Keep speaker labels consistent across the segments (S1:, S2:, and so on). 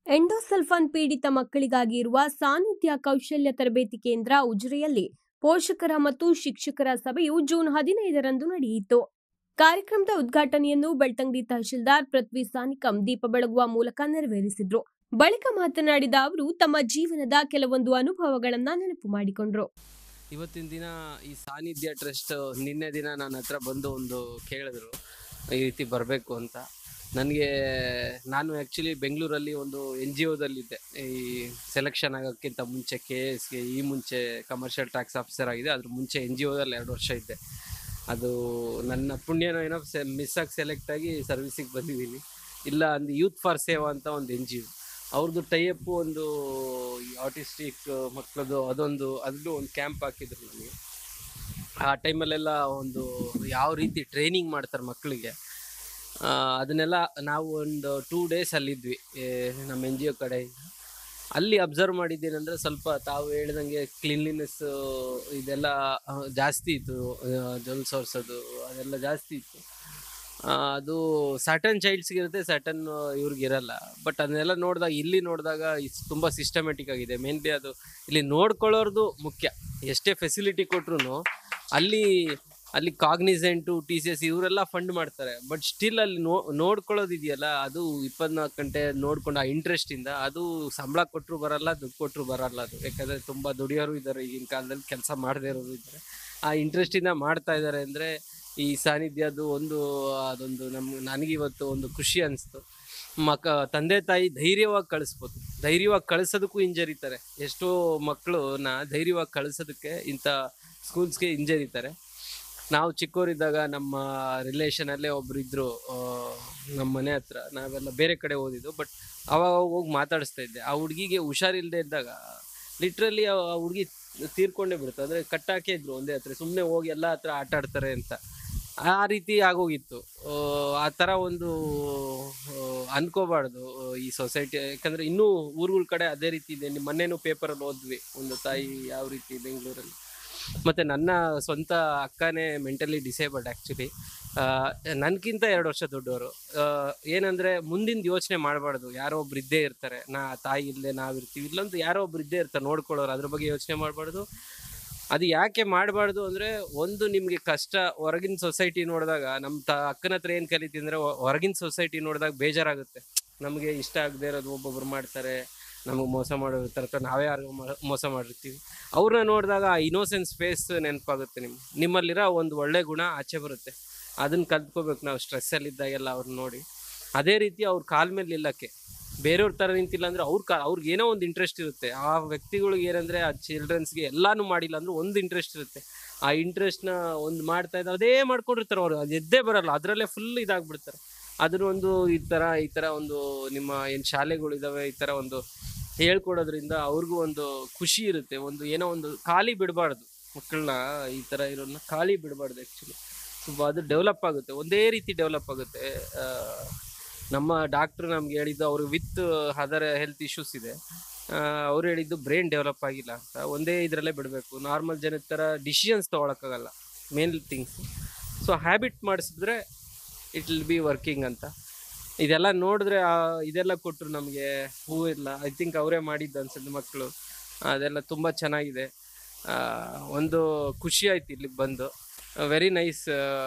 S1: Endosulfan ಪೀಡಿತ ಮಕ್ಕಳಿಗಾಗಿ ಇರುವ ಸಾನ್ನಿಧ್ಯ ಕೌಶಲ್ಯ ತರಬೇತಿ ಕೇಂದ್ರ ಉಜಿರೆಯಲ್ಲಿ ಪೋಷಕರ ಮತ್ತು ಶಿಕ್ಷಕರ ಸಭೆಯು ಜೂನ್ 15ರಂದು ನಡೆಯಿತು. ಕಾರ್ಯಕ್ರಮದ ಉದ್ಘಾಟನೆಯನ್ನು ಬೆಳ್ತಂಗಡಿ ತಹಶೀಲ್ದಾರ್ ಪೃಥ್ವಿ ಸಾನಿಕಂ ದೀಪ ಬೆಳಗುವ ಮೂಲಕ ನೆರವೇರಿಸಿದ್ರು. ಬಳಿಕ ಮಾತನಾಡಿದ ಅವರು ತಮ್ಮ ಜೀವನದ ಕೆಲವೊಂದು ಅನುಭವಗಳನ್ನು ನೆನಪು ಮಾಡಿಕೊಂಡ್ರು.
S2: ಇವತ್ತಿನ ದಿನ ಈ ಸಾನ್ನಿಧ್ಯ ಟ್ರಸ್ಟ್ ನಿನ್ನೆ ದಿನ ನನ್ನ ಹತ್ರ ಬಂದು ಒಂದು ಕೇಳಿದ್ರು ಈ ರೀತಿ ಬರಬೇಕು ಅಂತ. ನಾನು ಆ್ಯಕ್ಚುಲಿ ಬೆಂಗಳೂರಲ್ಲಿ ಒಂದು NGOದಲ್ಲಿದ್ದೆ. ಈ ಸೆಲೆಕ್ಷನ್ ಆಗೋಕ್ಕಿಂತ ಮುಂಚೆ KSಗೆ ಈ ಮುಂಚೆ ಕಮರ್ಷಿಯಲ್ ಟ್ಯಾಕ್ಸ್ ಆಫೀಸರ್ ಆಗಿದೆ. ಅದ್ರ ಮುಂಚೆ NGOದಲ್ಲಿ 2 ವರ್ಷ ಇದ್ದೆ. ಅದು ನನ್ನ ಪುಣ್ಯನೋ ಏನೋ ಮಿಸ್ ಆಗಿ ಸೆಲೆಕ್ಟ್ ಆಗಿ ಸರ್ವಿಸಿಗೆ ಬಂದಿದ್ದೀನಿ. ಇಲ್ಲ ಒಂದು ಯೂತ್ ಫಾರ್ ಸೇವಾ ಅಂತ ಒಂದು NGO, ಅವ್ರದ್ದು ಟೈಅಪ್ಪು ಒಂದು ಆಟಿಸ್ಟಿಕ್ ಮಕ್ಕಳದು ಅದರಲ್ಲೂ ಒಂದು ಕ್ಯಾಂಪ್ ಹಾಕಿದ್ರು ನನಗೆ. ಆ ಟೈಮಲ್ಲೆಲ್ಲ ಒಂದು ಯಾವ ರೀತಿ ಟ್ರೈನಿಂಗ್ ಮಾಡ್ತಾರೆ ಮಕ್ಕಳಿಗೆ, ಅದನ್ನೆಲ್ಲ ನಾವು ಒಂದು 2 ಡೇಸ್ ಅಲ್ಲಿದ್ವಿ ನಮ್ಮ NGO ಕಡೆಯಿಂದ. ಅಲ್ಲಿ ಅಬ್ಸರ್ವ್ ಮಾಡಿದ್ದೇನೆಂದರೆ ಸ್ವಲ್ಪ ತಾವು ಹೇಳ್ದಂಗೆ ಕ್ಲೀನ್ಲಿನೆಸ್ ಇದೆಲ್ಲ ಜಾಸ್ತಿ ಇತ್ತು, ಜಲ್ ಸೋರ್ಸೋದು ಅದೆಲ್ಲ ಜಾಸ್ತಿ ಇತ್ತು. ಅದು ಸರ್ಟನ್ ಚೈಲ್ಡ್ಸ್ಗೆ ಇರುತ್ತೆ, ಸರ್ಟನ್ ಇವ್ರಿಗಿರಲ್ಲ. ಬಟ್ ಅದನ್ನೆಲ್ಲ ಇಲ್ಲಿ ನೋಡಿದಾಗ ತುಂಬ ಸಿಸ್ಟಮೆಟಿಕ್ ಆಗಿದೆ. ಮೇನ್ಲಿ ಅದು ಇಲ್ಲಿ ನೋಡ್ಕೊಳ್ಳೋರ್ದು ಮುಖ್ಯ. ಎಷ್ಟೇ ಫೆಸಿಲಿಟಿ ಕೊಟ್ರು ಅಲ್ಲಿ ಕಾಗ್ನಿಸೆಂಟು TCS ಇವರೆಲ್ಲ ಫಂಡ್ ಮಾಡ್ತಾರೆ. ಬಟ್ ಸ್ಟಿಲ್ ಅಲ್ಲಿ ನೋಡ್ಕೊಳ್ಳೋದಿದೆಯಲ್ಲ, ಅದು 24 ಗಂಟೆ ನೋಡ್ಕೊಂಡು ಆ ಇಂಟ್ರೆಸ್ಟಿಂದ ಅದು ಸಂಬಳ ಕೊಟ್ಟರು ಬರಲ್ಲ, ದುಡ್ಡು ಕೊಟ್ಟರು ಬರಲ್ಲ ಅದು. ಯಾಕಂದರೆ ತುಂಬ ದುಡಿಯೋರು ಇದ್ದಾರೆ, ಈಗಿನ ಕಾಲದಲ್ಲಿ ಕೆಲಸ ಮಾಡದೇ ಇರೋರು ಇದ್ದಾರೆ. ಆ ಇಂಟ್ರೆಸ್ಟಿಂದ ಮಾಡ್ತಾ ಇದ್ದಾರೆ ಅಂದರೆ ಈ ಸಾನ್ನಿಧ್ಯದು ಅದೊಂದು ನನಗಿವತ್ತು ಒಂದು ಖುಷಿ ಅನಿಸ್ತು. ತಂದೆ ತಾಯಿ ಧೈರ್ಯವಾಗಿ ಕಳಿಸ್ಬೋದು, ಧೈರ್ಯವಾಗಿ ಕಳಿಸೋದಕ್ಕೂ ಹಿಂಜರಿತಾರೆ. ಎಷ್ಟೋ ಮಕ್ಕಳನ್ನ ಧೈರ್ಯವಾಗಿ ಕಳಿಸೋದಕ್ಕೆ ಇಂಥ ಸ್ಕೂಲ್ಸ್ಗೆ ಹಿಂಜರಿತಾರೆ. ನಾವು ಚಿಕ್ಕವರಿದ್ದಾಗ ನಮ್ಮ ರಿಲೇಷನಲ್ಲೇ ಒಬ್ರು ಇದ್ದರು ನಮ್ಮ ಮನೆ ಹತ್ರ. ನಾವೆಲ್ಲ ಬೇರೆ ಕಡೆ ಓದಿದ್ದು, ಬಟ್ ಅವಾಗ ಹೋಗಿ ಮಾತಾಡಿಸ್ತಾ ಇದ್ದೆ. ಆ ಹುಡುಗಿಗೆ ಹುಷಾರಿಲ್ಲದೆ ಇದ್ದಾಗ ಲಿಟ್ರಲಿ ಆ ಹುಡುಗಿ ತೀರ್ಕೊಂಡೇ ಬಿಡುತ್ತೆ. ಅಂದರೆ ಕಟ್ಟಾಕೇ ಇದ್ರು ಒಂದೇ ಹತ್ರ, ಸುಮ್ಮನೆ ಹೋಗಿ ಎಲ್ಲ ಹತ್ರ ಆಟ ಆಡ್ತಾರೆ ಅಂತ. ಆ ರೀತಿ ಆಗೋಗಿತ್ತು. ಆ ಥರ ಒಂದು ಅನ್ಕೋಬಾರ್ದು ಈ ಸೊಸೈಟಿ. ಯಾಕಂದರೆ ಇನ್ನೂ ಊರುಗಳ ಕಡೆ ಅದೇ ರೀತಿ ಇದೆ. ಮೊನ್ನೆನೂ ಪೇಪರಲ್ಲಿ ಓದ್ವಿ ಒಂದು ತಾಯಿ ಯಾವ ರೀತಿ ಬೆಂಗಳೂರಲ್ಲಿ. ಮತ್ತು ನನ್ನ ಸ್ವಂತ ಅಕ್ಕನೇ ಮೆಂಟಲಿ ಡಿಸೇಬಲ್ಡ್ ಆ್ಯಕ್ಚುಲಿ. ನನಗಿಂತ 2 ವರ್ಷ ದೊಡ್ಡವರು. ಏನಂದರೆ ಮುಂದಿನ ಯೋಚನೆ ಮಾಡಬಾರ್ದು. ಯಾರೋ ಒಬ್ರು ಇದ್ದೇ ಇರ್ತಾರೆ, ತಾಯಿ ಇಲ್ಲದೆ ನಾವಿರ್ತೀವಿ, ಇಲ್ಲಂತೂ ಯಾರೋ ಒಬ್ರು ಇದ್ದೇ ಇರ್ತಾರೆ ನೋಡ್ಕೊಳ್ಳೋರು. ಅದ್ರ ಬಗ್ಗೆ ಯೋಚನೆ ಮಾಡಬಾರ್ದು. ಅದು ಯಾಕೆ ಮಾಡಬಾರ್ದು ಅಂದರೆ, ಒಂದು ನಿಮಗೆ ಕಷ್ಟ ಹೊರಗಿನ ಸೊಸೈಟಿ ನೋಡಿದಾಗ ನಮ್ಮ ಅಕ್ಕನ ಹತ್ರ ಏನು ಕಲಿತೀವಿ ಅಂದರೆ, ಹೊರಗಿನ ಸೊಸೈಟಿ ನೋಡಿದಾಗ ಬೇಜಾರಾಗುತ್ತೆ. ನಮಗೆ ಇಷ್ಟ ಆಗದೆ ಇರೋದು ಒಬ್ಬೊಬ್ರು ಮಾಡ್ತಾರೆ, ನಮಗೆ ಮೋಸ ಮಾಡಿರ್ತಾರೆ, ಅಥವಾ ನಾವೇ ಯಾರಿಗೂ ಮೋಸ ಮಾಡಿರ್ತೀವಿ. ಅವ್ರನ್ನ ನೋಡಿದಾಗ ಆ ಇನೋಸೆನ್ಸ್ ಫೇಸ್ ನೆನಪಾಗುತ್ತೆ. ನಿಮ್ಮಲ್ಲಿರೋ ಒಂದು ಒಳ್ಳೆ ಗುಣ ಆಚೆ ಬರುತ್ತೆ. ಅದನ್ನು ಕಲ್ತ್ಕೋಬೇಕು ನಾವು ಸ್ಟ್ರೆಸ್ಸಲ್ಲಿದ್ದಾಗೆಲ್ಲ ಅವ್ರನ್ನ ನೋಡಿ. ಅದೇ ರೀತಿ ಅವ್ರ ಕಾಲ ಮೇಲೆ ನಿಲ್ಲಕ್ಕೆ ಬೇರೆಯವ್ರ ಥರ ನಿಂತಿಲ್ಲ ಅಂದರೆ ಅವ್ರಿಗೆ ಏನೋ ಒಂದು ಇಂಟ್ರೆಸ್ಟ್ ಇರುತ್ತೆ. ಆ ವ್ಯಕ್ತಿಗಳಿಗೆ ಏನಂದರೆ ಆ ಚಿಲ್ಡ್ರನ್ಸ್ಗೆ ಎಲ್ಲನೂ ಮಾಡಿಲ್ಲ ಅಂದರೂ ಒಂದು ಇಂಟ್ರೆಸ್ಟ್ ಇರುತ್ತೆ. ಆ ಇಂಟ್ರೆಸ್ಟ್ನ ಒಂದು ಮಾಡ್ತಾ ಇದ್ದಾರೆ, ಅದೇ ಮಾಡ್ಕೊಂಡಿರ್ತಾರೆ ಅವರು. ಅದು ಎದ್ದೇ ಬರಲ್ಲ, ಅದರಲ್ಲೇ ಫುಲ್ ಇದಾಗ್ಬಿಡ್ತಾರೆ. ಅದನ್ನೊಂದು ಈ ಥರ ಒಂದು ನಿಮ್ಮ ಏನು ಶಾಲೆಗಳಿದ್ದಾವೆ, ಈ ಥರ ಒಂದು ಹೇಳ್ಕೊಡೋದ್ರಿಂದ ಅವ್ರಿಗೂ ಒಂದು ಖುಷಿ ಇರುತ್ತೆ. ಏನೋ ಒಂದು ಖಾಲಿ ಬಿಡಬಾರ್ದು ಮಕ್ಕಳನ್ನ, ಈ ಥರ ಇರೋದನ್ನ ಖಾಲಿ ಬಿಡಬಾರ್ದು ಆ್ಯಕ್ಚುಲಿ. ಸ್ವಲ್ಪ ಅದು ಡೆವಲಪ್ ಆಗುತ್ತೆ, ಒಂದೇ ರೀತಿ ಡೆವಲಪ್ ಆಗುತ್ತೆ. ನಮ್ಮ ಡಾಕ್ಟ್ರು ನಮ್ಗೆ ಹೇಳಿದ್ದು, ಅವರು ವಿತ್ ಅದರ್ ಹೆಲ್ತ್ ಇಶ್ಯೂಸ್ ಇದೆ, ಅವ್ರು ಹೇಳಿದ್ದು ಬ್ರೈನ್ ಡೆವಲಪ್ ಆಗಿಲ್ಲ ಅಂತ. ಒಂದೇ ಇದರಲ್ಲೇ ಬಿಡಬೇಕು. ನಾರ್ಮಲ್ ಜನದ ಥರ ಡಿಸಿಷನ್ಸ್ ತೊಗೊಳಕ್ಕಾಗಲ್ಲ, ಮೇನ್ ಥಿಂಗ್ಸ್. ಸೊ ಹ್ಯಾಬಿಟ್ ಮಾಡಿಸಿದ್ರೆ ಇಟ್ ವಿಲ್ ಬಿ ವರ್ಕಿಂಗ್ ಅಂತ. ಇದೆಲ್ಲ ನೋಡಿದ್ರೆ ಇದೆಲ್ಲ ಕೊಟ್ಟರು ನಮಗೆ ಹೂವಿಲ್ಲ. ಐ ಥಿಂಕ್ ಅವರೇ ಮಾಡಿದ್ದು ಅನ್ಸುತ್ತೆ ಮಕ್ಕಳು. ಅದೆಲ್ಲ ತುಂಬ ಚೆನ್ನಾಗಿದೆ. ಒಂದು ಖುಷಿ ಆಯ್ತು ಇಲ್ಲಿಗೆ ಬಂದು. Very nice.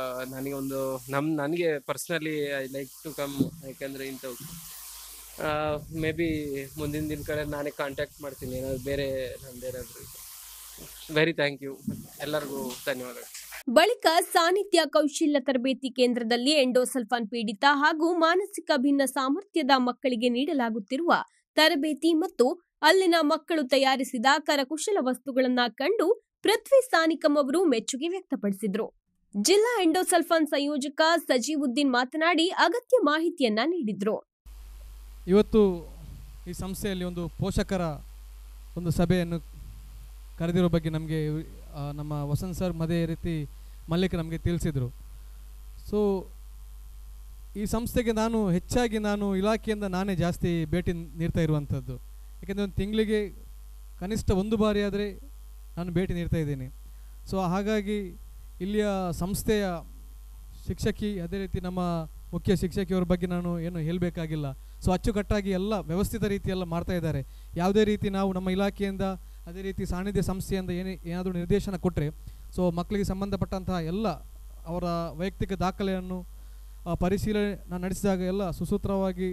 S2: ನನಗೆ personally I like to come. ಯಾಕೆಂದರೆ ಇಂಥವು ಮೇ ಬಿ ಮುಂದಿನ ದಿನ ಕಡೆ ನಾನೇ ಕಾಂಟ್ಯಾಕ್ಟ್ ಮಾಡ್ತೀನಿ ಏನಾದ್ರು ಬೇರೆ ನಂದೇನಾದರೂ. ವೆರಿ ಥ್ಯಾಂಕ್ ಯು, ಎಲ್ಲರಿಗೂ ಧನ್ಯವಾದಗಳು.
S1: ಬಳಿಕ ಸಾನ್ನಿಧ್ಯ ಕೌಶಲ್ಯ ತರಬೇತಿ ಕೇಂದ್ರದಲ್ಲಿ ಎಂಡೋಸಲ್ಫಾನ್ ಪೀಡಿತ ಹಾಗೂ ಮಾನಸಿಕ ಭಿನ್ನ ಸಾಮರ್ಥ್ಯದ ಮಕ್ಕಳಿಗೆ ನೀಡಲಾಗುತ್ತಿರುವ ತರಬೇತಿ ಮತ್ತು ಅಲ್ಲಿನ ಮಕ್ಕಳು ತಯಾರಿಸಿದ ಕರಕುಶಲ ವಸ್ತುಗಳನ್ನು ಕಂಡು ಪೃಥ್ವಿ ಸಾನಿಕಂ ಅವರು ಮೆಚ್ಚುಗೆ ವ್ಯಕ್ತಪಡಿಸಿದರು. ಜಿಲ್ಲಾ ಎಂಡೋಸಲ್ಫಾನ್ ಸಂಯೋಜಕ ಸಜೀವುದ್ದೀನ್ ಮಾತನಾಡಿ ಅಗತ್ಯ ಮಾಹಿತಿಯನ್ನ ನೀಡಿದರು.
S3: ಇವತ್ತು ಈ ಸಂಸ್ಥೆಯಲ್ಲಿ ಒಂದು ಪೋಷಕರ ಒಂದು ಸಭೆಯನ್ನು ಕರೆದಿರೋ ಬಗ್ಗೆ ನಮಗೆ ನಮ್ಮ ವಸಂತ್ ಸರ್ ಅದೇ ರೀತಿ ಮಲ್ಲಿಕ್ ನಮಗೆ ತಿಳಿಸಿದರು. ಸೊ ಈ ಸಂಸ್ಥೆಗೆ ಹೆಚ್ಚಾಗಿ ಇಲಾಖೆಯಿಂದ ನಾನೇ ಜಾಸ್ತಿ ಭೇಟಿ ನೀಡ್ತಾ ಇರುವಂಥದ್ದು. ಯಾಕೆಂದರೆ ಒಂದು ತಿಂಗಳಿಗೆ ಕನಿಷ್ಠ 1 ಬಾರಿ ಆದರೆ ನಾನು ಭೇಟಿ ನೀಡ್ತಾ ಇದ್ದೀನಿ. ಸೊ ಹಾಗಾಗಿ ಇಲ್ಲಿಯ ಸಂಸ್ಥೆಯ ಶಿಕ್ಷಕಿ ಅದೇ ರೀತಿ ನಮ್ಮ ಮುಖ್ಯ ಶಿಕ್ಷಕಿಯವರ ಬಗ್ಗೆ ನಾನು ಏನು ಹೇಳಬೇಕಾಗಿಲ್ಲ. ಸೊ ಅಚ್ಚುಕಟ್ಟಾಗಿ ಎಲ್ಲ ವ್ಯವಸ್ಥಿತ ರೀತಿಯೆಲ್ಲ ಮಾಡ್ತಾ ಇದ್ದಾರೆ. ಯಾವುದೇ ರೀತಿ ನಾವು ನಮ್ಮ ಇಲಾಖೆಯಿಂದ ಅದೇ ರೀತಿ ಸಾನ್ನಿಧ್ಯ ಸಂಸ್ಥೆಯಿಂದ ಏನಾದರೂ ನಿರ್ದೇಶನ ಕೊಟ್ಟರೆ ಸೊ ಮಕ್ಕಳಿಗೆ ಸಂಬಂಧಪಟ್ಟಂತಹ ಎಲ್ಲ ಅವರ ವೈಯಕ್ತಿಕ ದಾಖಲೆಯನ್ನು ಪರಿಶೀಲನೆ ನಡೆಸಿದಾಗ ಎಲ್ಲ ಸುಸೂತ್ರವಾಗಿ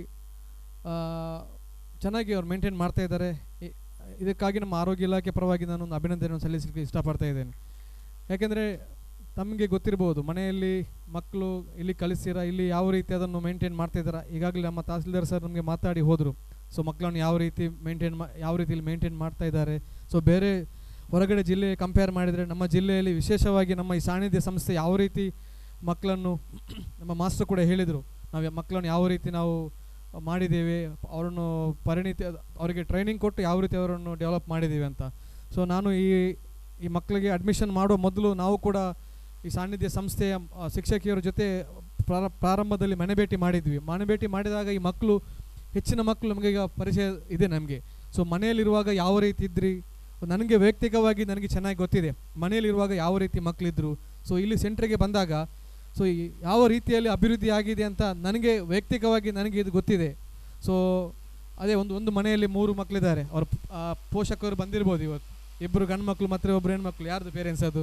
S3: ಚೆನ್ನಾಗಿ ಅವ್ರು ಮೇಂಟೈನ್ ಮಾಡ್ತಾ ಇದ್ದಾರೆ. ಇದಕ್ಕಾಗಿ ನಮ್ಮ ಆರೋಗ್ಯ ಇಲಾಖೆ ಪರವಾಗಿ ನಾನು ಒಂದು ಅಭಿನಂದನೆಯನ್ನು ಸಲ್ಲಿಸಲಿಕ್ಕೆ ಇಷ್ಟಪಡ್ತಾ ಇದ್ದೇನೆ. ಯಾಕೆಂದರೆ ತಮಗೆ ಗೊತ್ತಿರ್ಬೋದು, ಮನೆಯಲ್ಲಿ ಮಕ್ಕಳು ಇಲ್ಲಿ ಕಲಿಸ್ತೀರಾ, ಇಲ್ಲಿ ಯಾವ ರೀತಿ ಅದನ್ನು ಮೇಂಟೈನ್ ಮಾಡ್ತಾಯಿದ್ದಾರೆ. ಈಗಾಗಲೇ ನಮ್ಮ ತಹಸೀಲ್ದಾರ್ ಸರ್ ನಮಗೆ ಮಾತಾಡಿ ಹೋದರು. ಸೊ ಮಕ್ಕಳನ್ನು ಯಾವ ರೀತಿಯಲ್ಲಿ ಮೇಂಟೈನ್ ಮಾಡ್ತಾ ಇದ್ದಾರೆ. ಸೊ ಬೇರೆ ಹೊರಗಡೆ ಜಿಲ್ಲೆ ಕಂಪೇರ್ ಮಾಡಿದರೆ ನಮ್ಮ ಜಿಲ್ಲೆಯಲ್ಲಿ ವಿಶೇಷವಾಗಿ ನಮ್ಮ ಈ ಸಾನ್ನಿಧ್ಯ ಸಂಸ್ಥೆ ಯಾವ ರೀತಿ ಮಕ್ಕಳನ್ನು ನಮ್ಮ ಮಾಸ್ಟರ್ ಕೂಡ ಹೇಳಿದರು, ನಾವು ಮಕ್ಕಳನ್ನು ಯಾವ ರೀತಿ ನಾವು ಮಾಡಿದ್ದೇವೆ, ಅವರನ್ನು ಅವರಿಗೆ ಟ್ರೈನಿಂಗ್ ಕೊಟ್ಟು ಯಾವ ರೀತಿ ಅವರನ್ನು ಡೆವಲಪ್ ಮಾಡಿದ್ದೀವಿ ಅಂತ. ಸೊ ನಾನು ಈ ಮಕ್ಕಳಿಗೆ ಅಡ್ಮಿಷನ್ ಮಾಡೋ ಮೊದಲು ನಾವು ಕೂಡ ಈ ಸಾನ್ನಿಧ್ಯ ಸಂಸ್ಥೆಯ ಶಿಕ್ಷಕಿಯರ ಜೊತೆ ಪ್ರಾರಂಭದಲ್ಲಿ ಮನೆಭೇಟಿ ಮಾಡಿದ್ವಿ. ಮನೆಭೇಟಿ ಮಾಡಿದಾಗ ಈ ಮಕ್ಕಳು ಹೆಚ್ಚಿನ ಮಕ್ಕಳು ನಮಗೆ ಈಗ ಪರಿಚಯ ಇದೆ ನಮಗೆ. ಸೊ ಮನೆಯಲ್ಲಿರುವಾಗ ಯಾವ ರೀತಿ ಇದ್ರಿ, ನನಗೆ ವೈಯಕ್ತಿಕವಾಗಿ ನನಗೆ ಚೆನ್ನಾಗಿ ಗೊತ್ತಿದೆ ಮನೆಯಲ್ಲಿರುವಾಗ ಯಾವ ರೀತಿ ಮಕ್ಕಳಿದ್ರು. ಸೊ ಇಲ್ಲಿ ಸೆಂಟ್ರಿಗೆ ಬಂದಾಗ ಸೊ ಯಾವ ರೀತಿಯಲ್ಲಿ ಅಭಿವೃದ್ಧಿ ಆಗಿದೆ ಅಂತ ನನಗೆ ವೈಯಕ್ತಿಕವಾಗಿ ನನಗೆ ಇದು ಗೊತ್ತಿದೆ. ಸೊ ಅದೇ ಒಂದು ಮನೆಯಲ್ಲಿ 3 ಮಕ್ಕಳಿದ್ದಾರೆ. ಅವ್ರ ಪೋಷಕರು ಬಂದಿರ್ಬೋದು ಇವತ್ತು, 2 ಗಂಡು ಮಕ್ಕಳು ಮತ್ತು 1 ಹೆಣ್ಮಕ್ಳು. ಯಾರ್ದು ಪೇರೆಂಟ್ಸ್ ಅದು?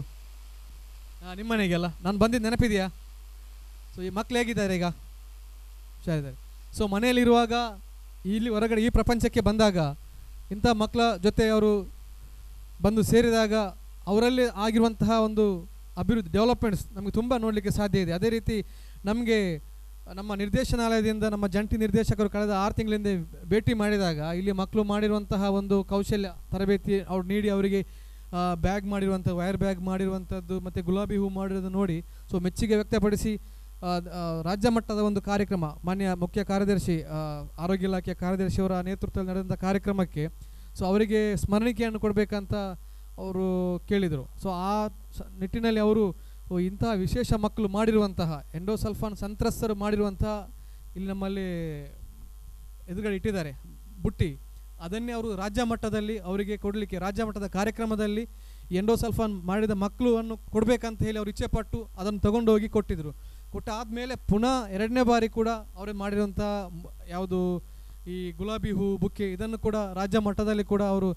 S3: ನಿಮ್ಮ ಮನೆಗೆಲ್ಲ ನಾನು ಬಂದಿದ್ದು ನೆನಪಿದೆಯಾ? ಸೊ ಈ ಮಕ್ಕಳು ಹೇಗಿದ್ದಾರೆ ಈಗ? ಹುಷಾರಿದ್ದಾರೆ. ಸೊ ಮನೆಯಲ್ಲಿರುವಾಗ ಇಲ್ಲಿ ಹೊರಗಡೆ ಈ ಪ್ರಪಂಚಕ್ಕೆ ಬಂದಾಗ ಇಂಥ ಮಕ್ಕಳ ಜೊತೆ ಅವರು ಬಂದು ಸೇರಿದಾಗ ಅವರಲ್ಲಿ ಆಗಿರುವಂತಹ ಒಂದು ಅಭಿವೃದ್ಧಿ ಡೆವಲಪ್ಮೆಂಟ್ಸ್ ನಮಗೆ ತುಂಬ ನೋಡಲಿಕ್ಕೆ ಸಾಧ್ಯ ಇದೆ. ಅದೇ ರೀತಿ ನಮಗೆ ನಮ್ಮ ನಿರ್ದೇಶನಾಲಯದಿಂದ ನಮ್ಮ ಜಂಟಿ ನಿರ್ದೇಶಕರು ಕಳೆದ 6 ತಿಂಗಳಿಂದ ಭೇಟಿ ಮಾಡಿದಾಗ ಇಲ್ಲಿ ಮಕ್ಕಳು ಮಾಡಿರುವಂತಹ ಒಂದು ಕೌಶಲ್ಯ ತರಬೇತಿ ಅವ್ರು ನೀಡಿ ಅವರಿಗೆ ಬ್ಯಾಗ್ ಮಾಡಿರುವಂಥ ವೈರ್ ಬ್ಯಾಗ್ ಮಾಡಿರುವಂಥದ್ದು ಮತ್ತು ಗುಲಾಬಿ ಹೂ ಮಾಡಿರೋದು ನೋಡಿ ಸೊ ಮೆಚ್ಚುಗೆ ವ್ಯಕ್ತಪಡಿಸಿ ರಾಜ್ಯ ಮಟ್ಟದ ಒಂದು ಕಾರ್ಯಕ್ರಮ ಮಾನ್ಯ ಮುಖ್ಯ ಕಾರ್ಯದರ್ಶಿ ಆರೋಗ್ಯ ಇಲಾಖೆಯ ಕಾರ್ಯದರ್ಶಿಯವರ ನೇತೃತ್ವದಲ್ಲಿ ನಡೆದಂಥ ಕಾರ್ಯಕ್ರಮಕ್ಕೆ ಸೊ ಅವರಿಗೆ ಸ್ಮರಣಿಕೆಯನ್ನು ಕೊಡಬೇಕಂತ ಅವರು ಕೇಳಿದರು. ಸೊ ಆ ನಿಟ್ಟಿನಲ್ಲಿ ಅವರು ಇಂತಹ ವಿಶೇಷ ಮಕ್ಕಳು ಮಾಡಿರುವಂತಹ ಎಂಡೋಸಲ್ಫಾನ್ ಸಂತ್ರಸ್ತರು ಮಾಡಿರುವಂತಹ ಇಲ್ಲಿ ನಮ್ಮಲ್ಲಿ ಎದುರುಗಡೆ ಇಟ್ಟಿದ್ದಾರೆ ಬುಟ್ಟಿ, ಅದನ್ನೇ ಅವರು ರಾಜ್ಯ ಮಟ್ಟದಲ್ಲಿ ಅವರಿಗೆ ಕೊಡಲಿಕ್ಕೆ ರಾಜ್ಯ ಮಟ್ಟದ ಕಾರ್ಯಕ್ರಮದಲ್ಲಿ ಎಂಡೋಸಲ್ಫಾನ್ ಮಾಡಿದ ಮಕ್ಕಳನ್ನು ಕೊಡಬೇಕಂತ ಹೇಳಿ ಅವರು ಇಚ್ಛೆ ಪಟ್ಟು ಅದನ್ನು ತಗೊಂಡೋಗಿ ಕೊಟ್ಟಿದ್ದರು. ಕೊಟ್ಟಾದಮೇಲೆ ಪುನಃ 2ನೇ ಬಾರಿ ಕೂಡ ಅವರು ಮಾಡಿರುವಂಥ ಯಾವುದು ಈ ಗುಲಾಬಿ ಹೂ ಬುಕ್ಕೆ ಇದನ್ನು ಕೂಡ ರಾಜ್ಯ ಮಟ್ಟದಲ್ಲಿ ಕೂಡ ಅವರು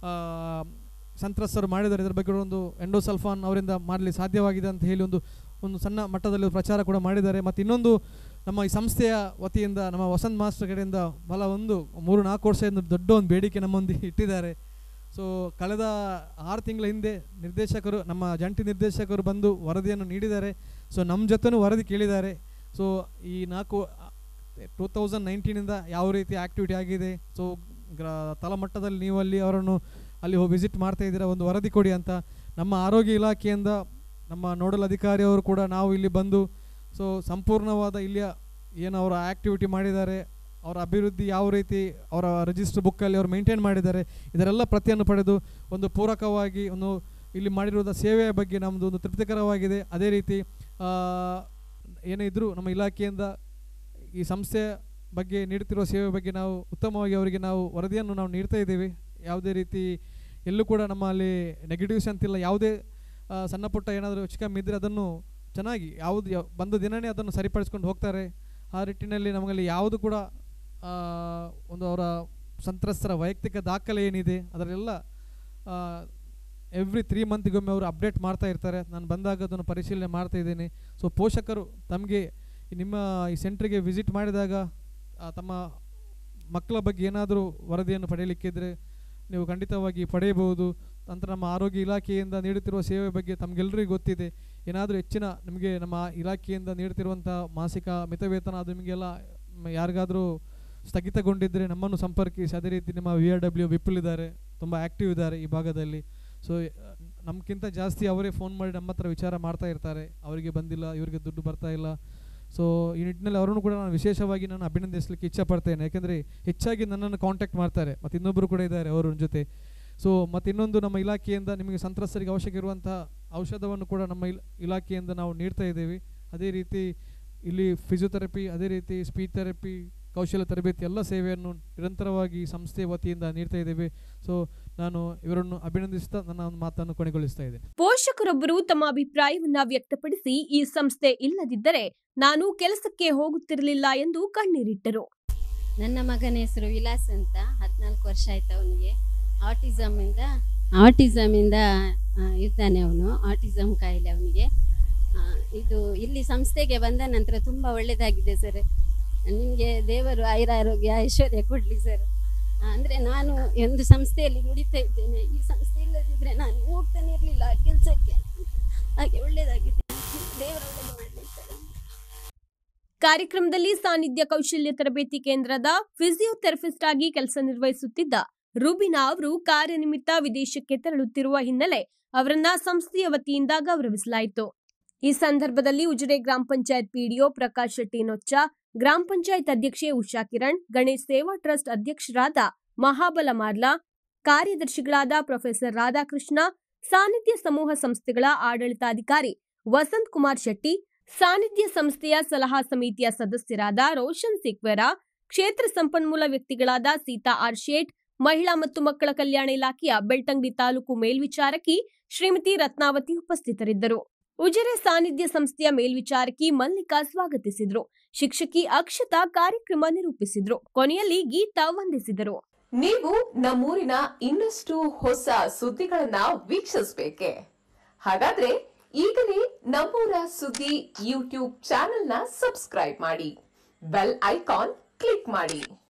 S3: ಸಂತ್ರಸ್ತರು ಮಾಡಿದ್ದಾರೆ. ಇದರ ಬಗ್ಗೆ ಒಂದು ಎಂಡೋಸಲ್ಫಾನ್ ಅವರಿಂದ ಮಾಡಲಿ ಸಾಧ್ಯವಾಗಿದೆ ಅಂತ ಹೇಳಿ ಒಂದು ಸಣ್ಣ ಮಟ್ಟದಲ್ಲಿ ಪ್ರಚಾರ ಕೂಡ ಮಾಡಿದ್ದಾರೆ. ಮತ್ತು ಇನ್ನೊಂದು ನಮ್ಮ ಈ ಸಂಸ್ಥೆಯ ವತಿಯಿಂದ ನಮ್ಮ ವಸಂತ್ ಮಾಸ್ಟರ್ ಕಡೆಯಿಂದ ಬಹಳ 3-4 ವರ್ಷದಿಂದ ದೊಡ್ಡ ಒಂದು ಬೇಡಿಕೆ ನಮ್ಮೊಂದಿಗೆ ಇಟ್ಟಿದ್ದಾರೆ. ಸೊ ಕಳೆದ 6 ತಿಂಗಳ ಹಿಂದೆ ನಿರ್ದೇಶಕರು ನಮ್ಮ ಜಂಟಿ ನಿರ್ದೇಶಕರು ಬಂದು ವರದಿಯನ್ನು ನೀಡಿದ್ದಾರೆ. ಸೊ ನಮ್ಮ ಜೊತೆನೂ ವರದಿ ಕೇಳಿದ್ದಾರೆ. ಸೊ ಈ 2019ಇಂದ ಯಾವ ರೀತಿ ಆ್ಯಕ್ಟಿವಿಟಿ ಆಗಿದೆ, ಸೊ ತಳಮಟ್ಟದಲ್ಲಿ ನೀವು ಅಲ್ಲಿ ಹೋಗಿ ವಿಸಿಟ್ ಮಾಡ್ತಾ ಇದ್ದೀರಾ, ಒಂದು ವರದಿ ಕೊಡಿ ಅಂತ ನಮ್ಮ ಆರೋಗ್ಯ ಇಲಾಖೆಯಿಂದ ನಮ್ಮ ನೋಡಲ್ ಅಧಿಕಾರಿಯವರು ಕೂಡ ನಾವು ಇಲ್ಲಿ ಬಂದು ಸೊ ಸಂಪೂರ್ಣವಾದ ಇಲ್ಲಿಯ ಏನು ಅವರ ಆ್ಯಕ್ಟಿವಿಟಿ ಮಾಡಿದ್ದಾರೆ, ಅವರ ಅಭಿವೃದ್ಧಿ ಯಾವ ರೀತಿ ಅವರ ರಿಜಿಸ್ಟರ್ ಬುಕ್ಕಲ್ಲಿ ಅವರು ಮೇಂಟೈನ್ ಮಾಡಿದ್ದಾರೆ, ಇದರೆಲ್ಲ ಪ್ರತಿಯನ್ನು ಪಡೆದು ಒಂದು ಪೂರಕವಾಗಿ ಇಲ್ಲಿ ಮಾಡಿರುವುದ ಸೇವೆಯ ಬಗ್ಗೆ ನಮ್ಮದು ಒಂದು ತೃಪ್ತಿಕರವಾಗಿದೆ. ಅದೇ ರೀತಿ ಏನೇ ಇದ್ದರೂ ನಮ್ಮ ಇಲಾಖೆಯಿಂದ ಈ ಸಂಸ್ಥೆಯ ಬಗ್ಗೆ ನೀಡುತ್ತಿರುವ ಸೇವೆ ಬಗ್ಗೆ ನಾವು ಉತ್ತಮವಾಗಿ ಅವರಿಗೆ ನಾವು ವರದಿಯನ್ನು ನಾವು ನೀಡ್ತಾ ಇದ್ದೀವಿ. ಯಾವುದೇ ರೀತಿ ಎಲ್ಲೂ ಕೂಡ ನಮ್ಮಲ್ಲಿ ನೆಗೆಟಿವ್ಸ್ ಅಂತಿಲ್ಲ. ಯಾವುದೇ ಸಣ್ಣ ಪುಟ್ಟ ಏನಾದರೂ ಚಿಕ್ಕಮ್ಮ ಇದ್ದರೆ ಅದನ್ನು ಚೆನ್ನಾಗಿ ಬಂದ ದಿನವೇ ಅದನ್ನು ಸರಿಪಡಿಸ್ಕೊಂಡು ಹೋಗ್ತಾರೆ. ಆ ನಿಟ್ಟಿನಲ್ಲಿ ನಮಗಲ್ಲಿ ಯಾವುದು ಕೂಡ ಒಂದು ಅವರ ಸಂತ್ರಸ್ತರ ವೈಯಕ್ತಿಕ ದಾಖಲೆ ಏನಿದೆ ಅದರೆಲ್ಲ ಎವ್ರಿ 3 ಮಂತ್ಗೊಮ್ಮೆ ಅವರು ಅಪ್ಡೇಟ್ ಮಾಡ್ತಾ ಇರ್ತಾರೆ. ನಾನು ಬಂದಾಗ ಅದನ್ನು ಪರಿಶೀಲನೆ ಮಾಡ್ತಾ ಇದ್ದೇನೆ. ಸೊ ಪೋಷಕರು ತಮಗೆ ನಿಮ್ಮ ಈ ಸೆಂಟ್ರಿಗೆ ವಿಸಿಟ್ ಮಾಡಿದಾಗ ತಮ್ಮ ಮಕ್ಕಳ ಬಗ್ಗೆ ಏನಾದರೂ ವರದಿಯನ್ನು ಪಡೆಯಲಿಕ್ಕಿದ್ರೆ ನೀವು ಖಂಡಿತವಾಗಿ ಪಡೆಯಬಹುದು. ನಂತರ ನಮ್ಮ ಆರೋಗ್ಯ ಇಲಾಖೆಯಿಂದ ನೀಡುತ್ತಿರುವ ಸೇವೆ ಬಗ್ಗೆ ತಮಗೆಲ್ಲರಿಗೂ ಗೊತ್ತಿದೆ. ಏನಾದರೂ ಹೆಚ್ಚಿನ ನಿಮಗೆ ನಮ್ಮ ಇಲಾಖೆಯಿಂದ ನೀಡುತ್ತಿರುವಂಥ ಮಾಸಿಕ ಮಿತವೇತನ ಅದು ನಿಮಗೆಲ್ಲ ಯಾರಿಗಾದರೂ ಸ್ಥಗಿತಗೊಂಡಿದ್ದರೆ ನಮ್ಮನ್ನು ಸಂಪರ್ಕಿಸಿ. ಅದೇ ರೀತಿ ನಿಮ್ಮ VRW ವಿಪುಲ್ ಇದ್ದಾರೆ, ತುಂಬ ಆ್ಯಕ್ಟಿವ್ ಇದ್ದಾರೆ ಈ ಭಾಗದಲ್ಲಿ. ಸೊ ನಮಗಿಂತ ಜಾಸ್ತಿ ಅವರೇ ಫೋನ್ ಮಾಡಿ ನಮ್ಮ ಹತ್ರ ವಿಚಾರ ಮಾಡ್ತಾ ಇರ್ತಾರೆ, ಅವರಿಗೆ ಬಂದಿಲ್ಲ, ಇವರಿಗೆ ದುಡ್ಡು ಬರ್ತಾ ಇಲ್ಲ. ಸೊ ಈ ನಿಟ್ಟಿನಲ್ಲಿ ಅವರನ್ನು ಕೂಡ ನಾನು ವಿಶೇಷವಾಗಿ ನಾನು ಅಭಿನಂದಿಸಲಿಕ್ಕೆ ಇಚ್ಛಪಡ್ತೇನೆ. ಯಾಕೆಂದರೆ ಹೆಚ್ಚಾಗಿ ನನ್ನನ್ನು ಕಾಂಟ್ಯಾಕ್ಟ್ ಮಾಡ್ತಾರೆ, ಮತ್ತು ಇನ್ನೊಬ್ಬರು ಕೂಡ ಇದ್ದಾರೆ ಅವರ ಜೊತೆ. ಸೊ ಮತ್ತು ಇನ್ನೊಂದು ನಮ್ಮ ಇಲಾಖೆಯಿಂದ ನಿಮಗೆ ಸಂತ್ರಸ್ತರಿಗೆ ಅವಶ್ಯಕ ಇರುವಂಥ ಔಷಧವನ್ನು ಕೂಡ ನಮ್ಮ ಇಲಾಖೆಯಿಂದ ನಾವು ನೀಡ್ತಾ ಇದ್ದೇವೆ. ಅದೇ ರೀತಿ ಇಲ್ಲಿ ಫಿಸಿಯೋಥೆರಪಿ, ಅದೇ ರೀತಿ ಸ್ಪೀಚ್ ಥೆರಪಿ, ಕೌಶಲ್ಯ ತರಬೇತಿ ಎಲ್ಲ ಸೇವೆಯನ್ನು ನಿರಂತರವಾಗಿ ಸಂಸ್ಥೆ ವತಿಯಿಂದ ನೀಡ್ತಾ ಇದ್ದೇವೆ. ಸೊ ನಾನು ಇವರನ್ನು ಅಭಿನಂದಿಸ್ತಾ ನನ್ನ ಒಂದು ಮಾತನ್ನು ಕೊನೆಗೊಳಿಸ್ತಾ ಇದ್ದೇನೆ.
S1: ಪೋಷಕರೊಬ್ಬರು ತಮ್ಮ ಅಭಿಪ್ರಾಯವನ್ನ ವ್ಯಕ್ತಪಡಿಸಿ ಈ ಸಂಸ್ಥೆ ಇಲ್ಲದಿದ್ದರೆ ನಾನು ಕೆಲಸಕ್ಕೆ ಹೋಗುತ್ತಿರಲಿಲ್ಲ ಎಂದು ಕಣ್ಣೀರಿಟ್ಟರು.
S4: ನನ್ನ ಮಗನ ಹೆಸರು ವಿಲಾಸ್ ಅಂತ, 14 ವರ್ಷ ಆಯ್ತು ಅವನಿಗೆ. ಆಟಿಸಮಿಂದ ಇದ್ದಾನೆ ಅವನು, ಆಟಿಸಮ್ ಕಾಯಿಲೆ ಅವನಿಗೆ. ಇದು ಇಲ್ಲಿ ಸಂಸ್ಥೆಗೆ ಬಂದ ನಂತರ ತುಂಬ ಒಳ್ಳೆಯದಾಗಿದೆ ಸರ್. ನಿಮಗೆ ದೇವರು ಆಯುರಾರೋಗ್ಯ ಐಶ್ವರ್ಯ ಕೊಡಲಿ ಸರ್. ಅಂದರೆ ನಾನು ಒಂದು ಸಂಸ್ಥೆಯಲ್ಲಿ ದುಡಿತಾ ಇದ್ದೇನೆ. ಈ ಸಂಸ್ಥೆ ಇಲ್ಲದಿದ್ದರೆ ನಾನು ಹೋಗ್ತಾನೆ ಇರಲಿಲ್ಲ ಕೆಲಸಕ್ಕೆ. ಹಾಗೆ ಒಳ್ಳೆಯದಾಗಿದೆ, ದೇವರು ಒಳ್ಳೆಯದು ಮಾಡಲಿ ಸರ್.
S1: ಕಾರ್ಯಕ್ರಮದಲ್ಲಿ ಸಾನ್ನಿಧ್ಯ ಕೌಶಲ್ಯ ತರಬೇತಿ ಕೇಂದ್ರದ ಫಿಸಿಯೋಥೆರಪಿಸ್ಟ್ ಆಗಿ ಕೆಲಸ ನಿರ್ವಹಿಸುತ್ತಿದ್ದ ರುಬಿನಾ ಅವರು ಕಾರ್ಯನಿಮಿತ್ತ ವಿದೇಶಕ್ಕೆ ತೆರಳುತ್ತಿರುವ ಹಿನ್ನೆಲೆ ಅವರನ್ನ ಸಂಸ್ಥೆಯ ವತಿಯಿಂದ ಗೌರವಿಸಲಾಯಿತು. ಈ ಸಂದರ್ಭದಲ್ಲಿ ಉಜಿರೆ ಗ್ರಾಮ ಪಂಚಾಯತ್ ಪಿಡಿಒ ಪ್ರಕಾಶ್ ಶೆಟ್ಟಿ ನೊಚ್ಚ, ಗ್ರಾಮ ಪಂಚಾಯತ್ ಅಧ್ಯಕ್ಷೆ ಉಷಾ ಕಿರಣ್, ಗಣೇಶ್ ಸೇವಾ ಟ್ರಸ್ಟ್ ಅಧ್ಯಕ್ಷರಾದ ಮಹಾಬಲ ಮಾರ್ಲಾ, ಕಾರ್ಯದರ್ಶಿಗಳಾದ ಪ್ರೊಫೆಸರ್ ರಾಧಾಕೃಷ್ಣ, ಸಾನ್ನಿಧ್ಯ ಸಮೂಹ ಸಂಸ್ಥೆಗಳ ಆಡಳಿತಾಧಿಕಾರಿ ವಸಂತ್ ಕುಮಾರ್ ಶೆಟ್ಟಿ, ಸಾನ್ನಿಧ್ಯ ಸಂಸ್ಥೆಯ ಸಲಹಾ ಸಮಿತಿಯ ಸದಸ್ಯರಾದ ರೋಷನ್ ಸಿಕ್ವೆರಾ, ಕ್ಷೇತ್ರ ಸಂಪನ್ಮೂಲ ವ್ಯಕ್ತಿಗಳಾದ ಸೀತಾ ಆರ್ ಶೇಟ್, ಮಹಿಳಾ ಮತ್ತು ಮಕ್ಕಳ ಕಲ್ಯಾಣ ಇಲಾಖೆಯ ಬೆಳ್ತಂಗಡಿ ತಾಲೂಕು ಮೇಲ್ವಿಚಾರಕಿ ಶ್ರೀಮತಿ ರತ್ನಾವತಿ ಉಪಸ್ಥಿತರಿದ್ದರು. ಉಜಿರೆ ಸಾನ್ನಿಧ್ಯ ಸಂಸ್ಥೆಯ ಮೇಲ್ವಿಚಾರಕಿ ಮಲ್ಲಿಕಾ ಸ್ವಾಗತಿಸಿದ್ರು. ಶಿಕ್ಷಕಿ ಅಕ್ಷತಾ ಕಾರ್ಯಕ್ರಮ ನಿರೂಪಿಸಿದ್ರು. ಕೊನೆಯಲ್ಲಿ ಗೀತಾ ವಂದಿಸಿದರು.
S5: ನೀವು ನಮ್ಮೂರಿನ ಇನ್ನಷ್ಟು ಹೊಸ ಸುದ್ದಿಗಳನ್ನ ವೀಕ್ಷಿಸಬೇಕೆ? ಹಾಗಾದ್ರೆ ಈಗಲೇ ನಮ್ಮೂರ ಸುದ್ದಿ ಯೂಟ್ಯೂಬ್ ಚಾನೆಲ್ನ ಸಬ್ಸ್ಕ್ರೈಬ್ ಮಾಡಿ, ಬೆಲ್ ಐಕಾನ್ ಕ್ಲಿಕ್ ಮಾಡಿ.